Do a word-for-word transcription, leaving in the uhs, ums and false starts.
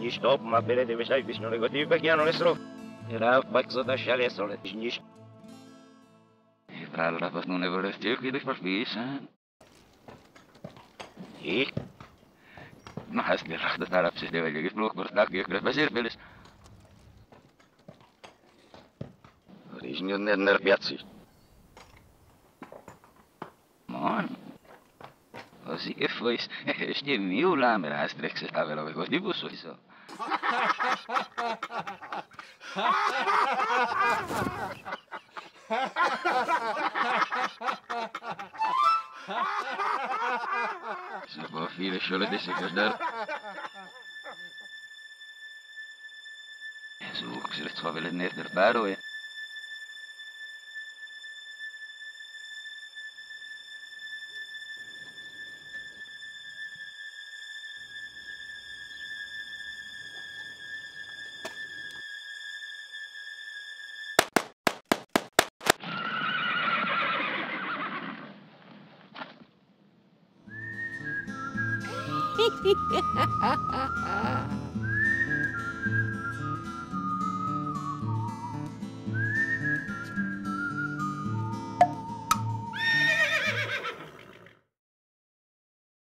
Nicht stoppen, maar binnen de website is nog negatief. Ik ga nog eens erop. Ja, pak zo dat jij zal het niet. Tra l'altro non ne vorresti che ti fa spisa? Ik? Ma hast du recht, da hab's dir weil gesprochen, was da geht, was ihr willst. Er is niet net naar Piazzi. Man. Was ich weiß, stimmt mir la mir hast recht, sta velo che di busso so. Se può fare solo di secondario. Su, se le trova le nerd del baro e... Ha ha ha ha!